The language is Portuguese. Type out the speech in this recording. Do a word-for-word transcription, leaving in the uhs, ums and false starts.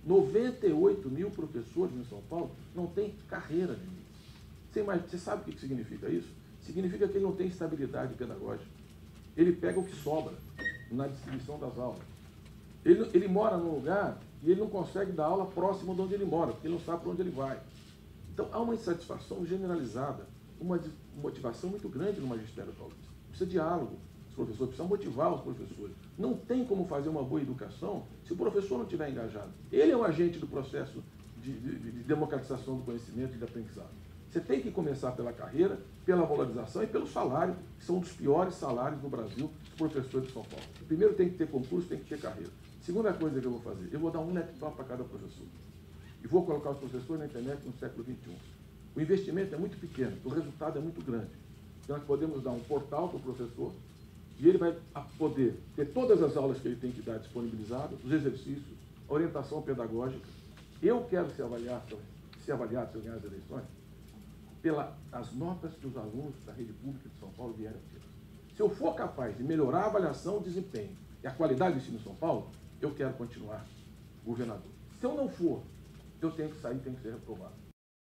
noventa e oito mil professores em São Paulo não têm carreira de início. Você, imagina, você sabe o que significa isso? Significa que ele não tem estabilidade pedagógica. Ele pega o que sobra na distribuição das aulas. Ele, ele mora num lugar e ele não consegue dar aula próximo de onde ele mora, porque ele não sabe para onde ele vai. Então, há uma insatisfação generalizada, uma motivação muito grande no magistério paulista. Precisa de diálogo. Os professores precisam motivar os professores. Não tem como fazer uma boa educação se o professor não estiver engajado. Ele é um agente do processo de, de, de democratização do conhecimento e de aprendizado. Você tem que começar pela carreira, pela valorização e pelo salário, que são um dos piores salários no Brasil, dos professores de São Paulo. Primeiro tem que ter concurso, tem que ter carreira. Segunda coisa que eu vou fazer, eu vou dar um laptop para cada professor. E vou colocar os professores na internet no século vinte e um. O investimento é muito pequeno, o resultado é muito grande. Então, nós podemos dar um portal para o professor e ele vai poder ter todas as aulas que ele tem que dar disponibilizadas, os exercícios, a orientação pedagógica. Eu quero ser avaliado, ser avaliado se eu ganhar as eleições, pelas notas que os alunos da rede pública de São Paulo vierem a ter. Se eu for capaz de melhorar a avaliação, o desempenho e a qualidade do ensino em São Paulo, eu quero continuar governador. Se eu não for, eu tenho que sair, tenho que ser reprovado.